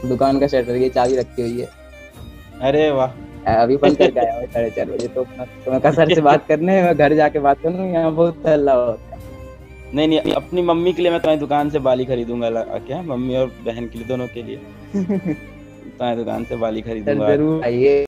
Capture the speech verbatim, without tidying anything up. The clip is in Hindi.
दुकान का शटर की चाबी रखी हुई है। अरे वाह। अभी बंद करके आया हूँ साढ़े चार बजे, तो मैं तो मैं कहा सर से बात करने, मैं घर जाके बात करूँ, यहाँ बहुत हल्ला होता है। नहीं नहीं, अपनी मम्मी के लिए मैं तुम्हारी दुकान से बाली खरीदूंगा, ला- क्या, मम्मी और बहन के लिए, दोनों के लिए तुम्हारी दुकान से बाली सर खरीदूंगा आज। जरूर आइए।